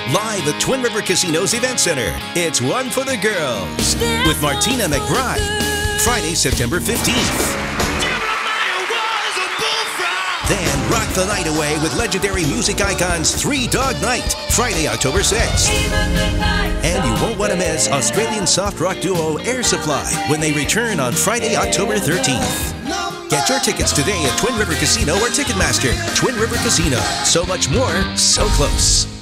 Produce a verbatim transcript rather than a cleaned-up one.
live at Twin River Casino's Event Center. It's One for the Girls with Martina McBride, Friday, September fifteenth. Then rock the night away with legendary music icons Three Dog Night, Friday, October sixth. And you won't want to miss Australian soft rock duo Air Supply when they return on Friday, October thirteenth. Get your tickets today at Twin River Casino or Ticketmaster. Twin River Casino. So much more, so close.